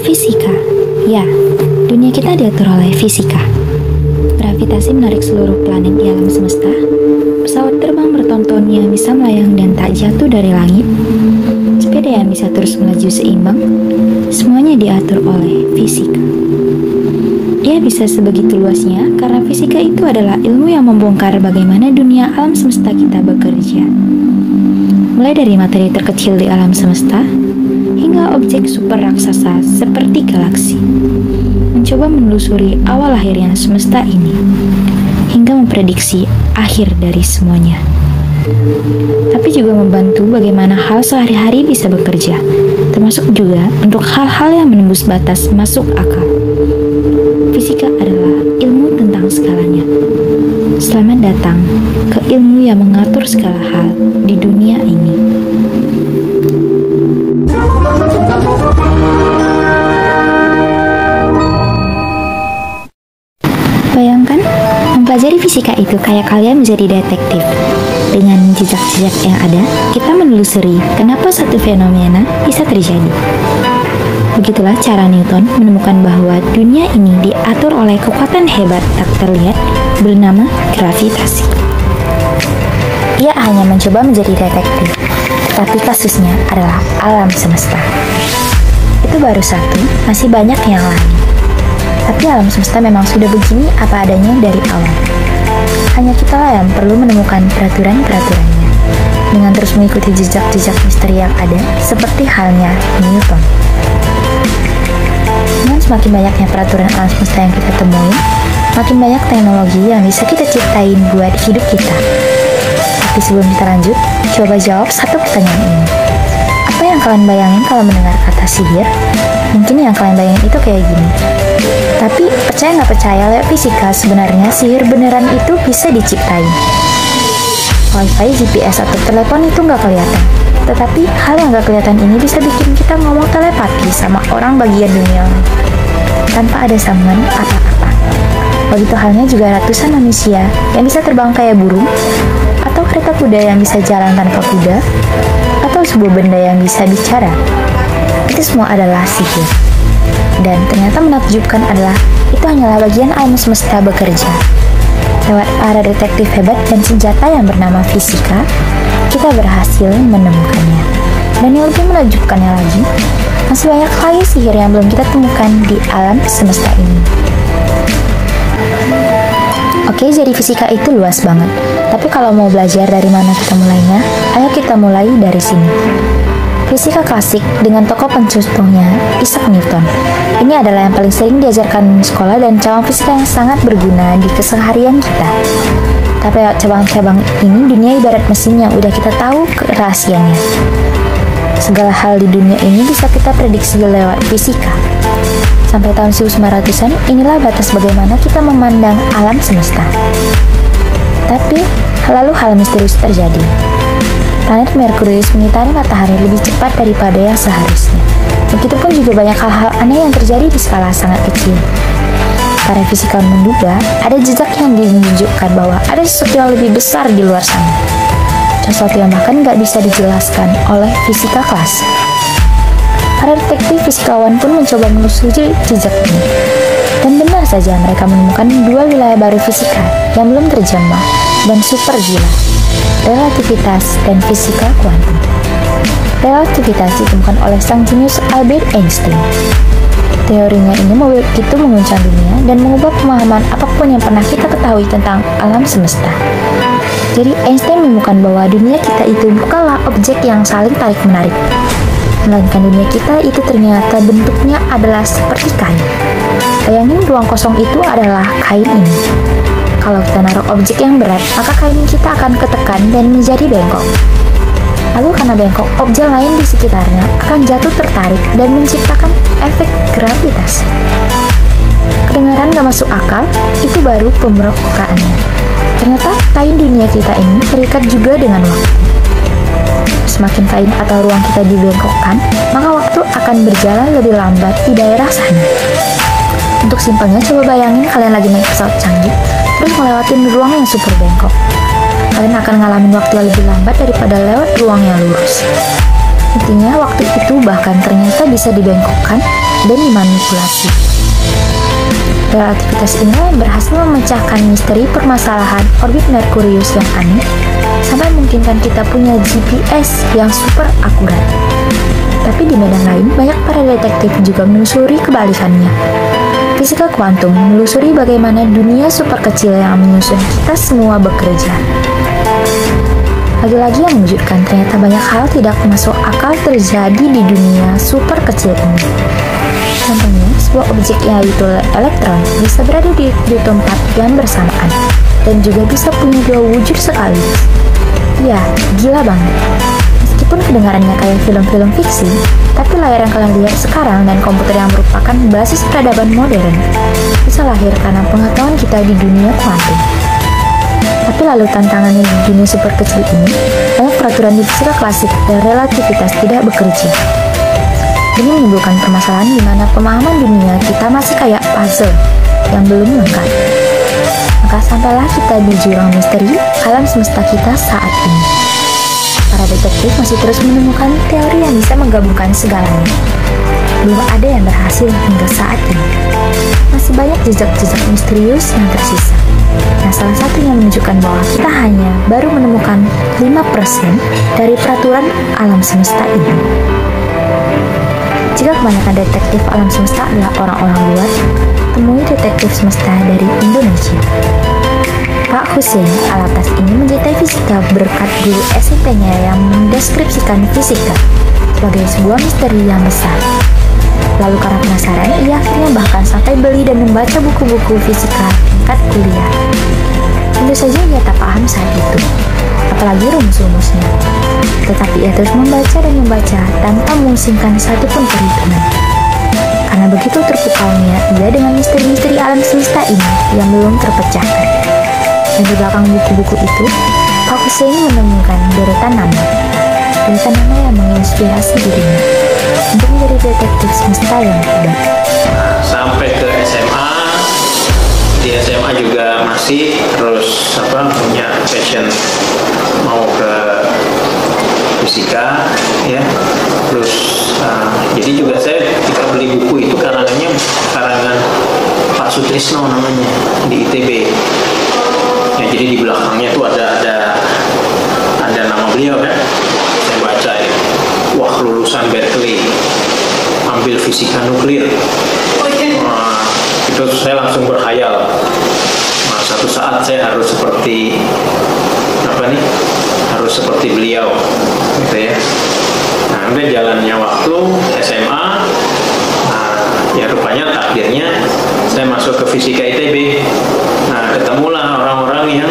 Fisika. Ya, dunia kita diatur oleh fisika. Gravitasi menarik seluruh planet di alam semesta. Pesawat terbang bertonton yang bisa melayang dan tak jatuh dari langit. Sepeda yang bisa terus melaju seimbang. Semuanya diatur oleh fisika. Dia bisa sebegitu luasnya karena fisika itu adalah ilmu yang membongkar bagaimana dunia alam semesta kita bekerja. Mulai dari materi terkecil di alam semesta, hingga objek super raksasa seperti galaksi. Mencoba menelusuri awal lahirnya semesta ini, hingga memprediksi akhir dari semuanya. Tapi juga membantu bagaimana hal sehari-hari bisa bekerja, termasuk juga untuk hal-hal yang menembus batas masuk akal. Fisika adalah ilmu tentang segalanya. Selamat datang ke ilmu yang mengatur segala hal di dunia ini. Bayangkan, mempelajari fisika itu kayak kalian menjadi detektif. Dengan jejak-jejak yang ada, kita menelusuri kenapa satu fenomena bisa terjadi. Begitulah cara Newton menemukan bahwa dunia ini diatur oleh kekuatan hebat tak terlihat bernama gravitasi. Ia hanya mencoba menjadi detektif, tetapi kasusnya adalah alam semesta. Itu baru satu, masih banyak yang lain. Tapi alam semesta memang sudah begini apa adanya dari awal. Hanya kita yang perlu menemukan peraturan-peraturannya dengan terus mengikuti jejak-jejak misteri yang ada, seperti halnya Newton. Dengan semakin banyaknya peraturan alam semesta yang kita temui, makin banyak teknologi yang bisa kita ciptain buat hidup kita. Tapi sebelum kita lanjut, coba jawab satu pertanyaan ini. Apa yang kalian bayangin kalau mendengar kata sihir? Mungkin yang kalian bayangin itu kayak gini. Tapi percaya nggak percaya, lewat fisika sebenarnya sihir beneran itu bisa diciptain. Wifi, GPS, atau telepon itu nggak kelihatan. Tetapi hal yang nggak kelihatan ini bisa bikin kita ngomong telepati sama orang bagian dunia lain, tanpa ada sambungan apa-apa. Begitu halnya juga ratusan manusia yang bisa terbang kayak burung, atau kereta kuda yang bisa jalan tanpa kuda, atau sebuah benda yang bisa bicara. Itu semua adalah sihir. Dan ternyata menakjubkan adalah itu hanyalah bagian alam semesta bekerja. Lewat para detektif hebat dan senjata yang bernama fisika, kita berhasil menemukannya. Dan yang lebih menakjubkannya lagi, masih banyak lagi sihir yang belum kita temukan di alam semesta ini. Oke, jadi fisika itu luas banget. Tapi kalau mau belajar dari mana kita mulainya, ayo kita mulai dari sini. Fisika klasik dengan tokoh pencetusnya Isaac Newton. Ini adalah yang paling sering diajarkan di sekolah dan cabang fisika yang sangat berguna di keseharian kita. Tapi lewat cabang-cabang ini, dunia ibarat mesin yang udah kita tahu rahasianya. Segala hal di dunia ini bisa kita prediksi lewat fisika. Sampai tahun 1900-an, inilah batas bagaimana kita memandang alam semesta. Tapi, lalu hal misterius terjadi. Planet Merkurius mengitari matahari lebih cepat daripada yang seharusnya. Begitupun juga banyak hal-hal aneh yang terjadi di skala sangat kecil. Para fisikawan menduga ada jejak yang menunjukkan bahwa ada sesuatu yang lebih besar di luar sana. Sesuatu yang bahkan nggak bisa dijelaskan oleh fisika klasik. Para detektif fisikawan pun mencoba menelusuri jejak ini. Dan benar saja mereka menemukan dua wilayah baru fisika yang belum terjamah dan super gila. Relativitas dan fisika kuantum. Relativitas ditemukan oleh sang jenius Albert Einstein. Teorinya ini begitu mengguncang dunia dan mengubah pemahaman apapun yang pernah kita ketahui tentang alam semesta. Jadi Einstein menemukan bahwa dunia kita itu bukanlah objek yang saling tarik-menarik, melainkan dunia kita itu ternyata bentuknya adalah seperti kain. Bayangin ruang kosong itu adalah kain ini. Kalau kita naruh objek yang berat, maka kain kita akan ketekan dan menjadi bengkok. Lalu karena bengkok, objek lain di sekitarnya akan jatuh tertarik dan menciptakan efek gravitas. Kedengaran gak masuk akal? Itu baru pemrokaannya. Ternyata kain dunia kita ini terikat juga dengan waktu. Semakin kain atau ruang kita dibengkokkan, maka waktu akan berjalan lebih lambat di daerah sana. Untuk simpelnya, coba bayangin kalian lagi naik pesawat canggih, terus ngelewatin ruang yang super bengkok. Kalian akan ngalamin waktu yang lebih lambat daripada lewat ruang yang lurus. Intinya waktu itu bahkan ternyata bisa dibengkokkan dan dimanipulasi. Relativitas ini berhasil memecahkan misteri permasalahan orbit Merkurius yang aneh sampai memungkinkan kita punya GPS yang super akurat. Tapi di medan lain, banyak para detektif juga menelusuri kebalikannya. Fisika kuantum menelusuri bagaimana dunia super kecil yang menyusun kita semua bekerja. Lagi-lagi yang mengejutkan, ternyata banyak hal tidak masuk akal terjadi di dunia super kecil ini. Contohnya, sebuah objek yaitu elektron bisa berada di tempat yang bersamaan dan juga bisa punya dua wujud sekaligus. Ya, gila banget. Meskipun kedengarannya kayak film-film fiksi, tapi layar yang kalian lihat sekarang dan komputer yang merupakan basis peradaban modern bisa lahir karena pengetahuan kita di dunia kuantum. Tapi lalu tantangannya di dunia super kecil ini, banyak peraturan di fisika klasik dan relativitas tidak bekerja. Ini menimbulkan permasalahan di mana pemahaman dunia kita masih kayak puzzle yang belum lengkap. Maka sampailah kita di jurang misteri alam semesta kita saat ini. Para detektif masih terus menemukan teori yang bisa menggabungkan segalanya. Belum ada yang berhasil hingga saat ini. Masih banyak jejak-jejak misterius yang tersisa. Nah, salah satunya menunjukkan bahwa kita hanya baru menemukan 5% dari peraturan alam semesta ini. Jika kebanyakan detektif alam semesta adalah orang-orang luar, temui detektif semesta dari Indonesia. Pak Hussein Alatas ini mencintai fisika berkat guru SMP-nya yang mendeskripsikan fisika sebagai sebuah misteri yang besar. Lalu karena penasaran, ia akhirnya bahkan sampai beli dan membaca buku-buku fisika tingkat kuliah. Tentu saja ia tak paham saat itu, apalagi rumus-rumusnya. Tetapi ia terus membaca dan membaca tanpa memusingkan satupun perhitungan. Karena begitu terpukalnya ia dengan misteri-misteri alam semesta ini yang belum terpecahkan. Dan di belakang buku-buku itu, Pak Hussein menemukan deretan nama yang menginspirasi dirinya untuk menjadi detektif semesta yang hebat. Sampai ke SMA, di SMA juga masih terus punya passion mau ke fisika, ya. Terus jadi juga saya ketika beli buku itu karangan Pak Sutrisno namanya di ITB. Ya, jadi di belakangnya tuh ada nama beliau kan. Saya baca ya. Wah, lulusan Berkeley, ambil fisika nuklir. Itu saya langsung berkhayal. Nah, satu saat saya harus seperti beliau, gitu ya. Nah, sampai jalannya waktu SMA, ya rupanya takdirnya saya masuk ke fisika ITB. Nah, ketemulah orang-orang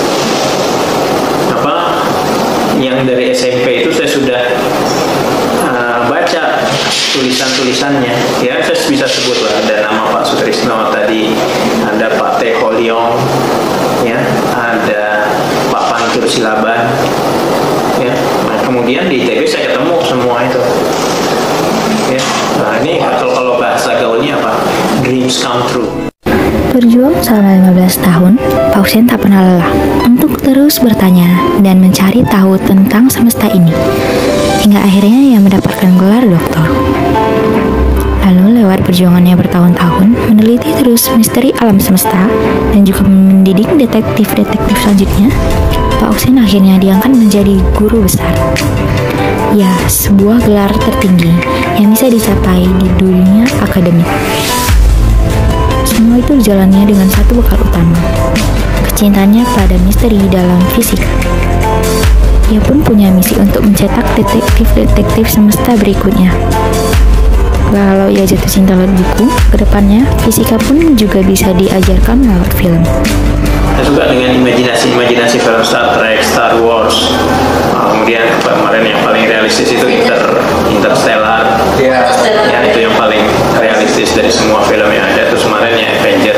yang dari SMP itu saya sudah baca tulisan-tulisannya. Ya, saya bisa sebut lah, ada nama Pak Sutrisno tadi, ada Pak T. Holiong, ya, ada Pak Pantur Silaban, ya. Nah, kemudian di ITB saya ketemu semua itu. Ya. Nah, ini kalau bahasa gaulnya apa? Dreams come true. Berjuang selama 15 tahun, Pak Hussein tak pernah lelah untuk terus bertanya dan mencari tahu tentang semesta ini. Hingga akhirnya ia mendapatkan gelar doktor. Lalu lewat perjuangannya bertahun-tahun, meneliti terus misteri alam semesta dan juga mendidik detektif-detektif selanjutnya, Pak Hussein akhirnya diangkat menjadi guru besar. Ya, sebuah gelar tertinggi yang bisa dicapai di dunia akademik. Semua itu jalannya dengan satu bekal utama, kecintaannya pada misteri dalam fisika. Ia pun punya misi untuk mencetak detektif-detektif semesta berikutnya. Kalau ia jatuh cinta lewat buku, kedepannya fisika pun juga bisa diajarkan lewat film. Saya suka dengan imajinasi film Star Trek, Star Wars. Kemudian kemarin yang paling realistis itu Interstellar. Ya, itu yang paling realistis dari semua film yang ada. Terus kemarin ya Avenger.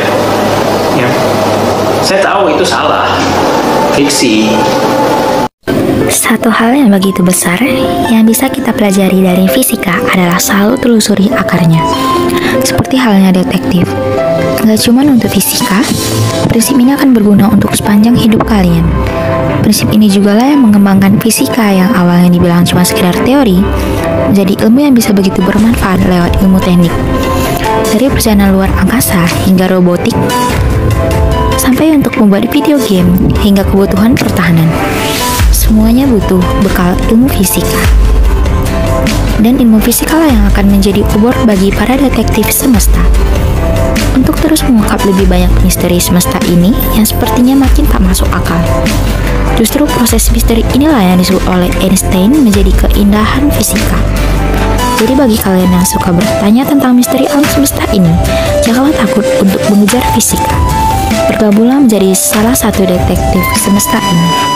Ya. Saya tahu itu salah, fiksi. Satu hal yang begitu besar yang bisa kita pelajari dari fisika adalah selalu telusuri akarnya. Seperti halnya detektif. Nggak cuma untuk fisika, prinsip ini akan berguna untuk sepanjang hidup kalian. Prinsip ini juga lah yang mengembangkan fisika yang awalnya dibilang cuma sekedar teori, menjadi ilmu yang bisa begitu bermanfaat lewat ilmu teknik. Dari perjalanan luar angkasa hingga robotik, sampai untuk membuat video game hingga kebutuhan pertahanan. Semuanya butuh bekal ilmu fisika. Dan ilmu fisika lah yang akan menjadi obor bagi para detektif semesta. Untuk terus mengungkap lebih banyak misteri semesta ini yang sepertinya makin tak masuk akal. Justru proses misteri inilah yang disebut oleh Einstein menjadi keindahan fisika. Jadi bagi kalian yang suka bertanya tentang misteri alam semesta ini, janganlah takut untuk mengejar fisika. Bergabunglah menjadi salah satu detektif semesta ini.